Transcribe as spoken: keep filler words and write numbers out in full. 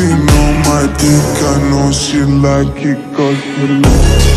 Icing on my dick, I know she like it 'cause you look